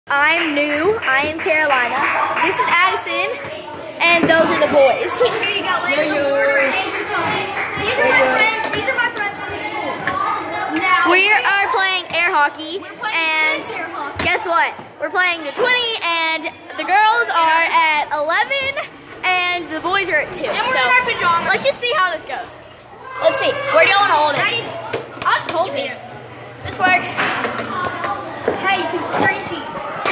I'm new. I am Carolina. This is Addison, and those are the boys. Here you go. These are my friends from school. Now We are playing air hockey, and guess what? We're playing the 20, and the girls are at 11, and the boys are at 2. And we're in our pajamas. Let's just see how this goes. Let's see. Where do you want to hold it? I'll just hold this. This works. Hey, you can screen cheat.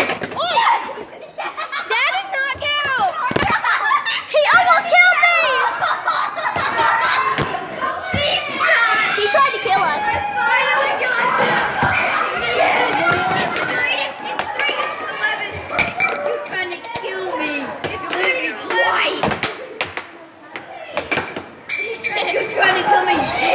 That did not count. He almost killed me. He tried to kill us. I finally got them. It's 3-11. You're trying to kill me. It's 3-11. You're trying to kill me.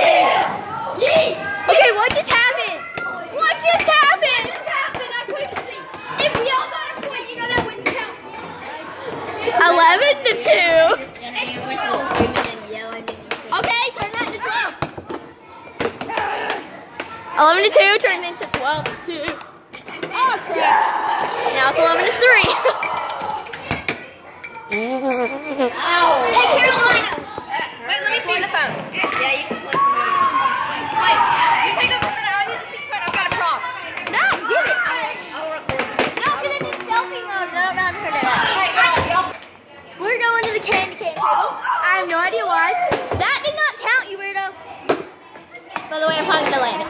Okay, what just happened? What just happened? I couldn't see. If we all got a point, you know that wouldn't count. 11 to 2. It's 12. Okay, turn that into 12. 11 to 2 turned into 12 to 2. Oh crap. Now it's 11 to 3. Hey, Carolina. Wait, let me see. the phone. Yeah, you can play from there. Wait, you take over for a minute. I need to see the phone. I've got a prop. No, get it. I'll record it. No, because it's in selfie mode. I don't know how to turn it on. Hey, go. We're going to the candy cane table. I have no idea why. That did not count, you weirdo. By the way, I'm talking to Landon.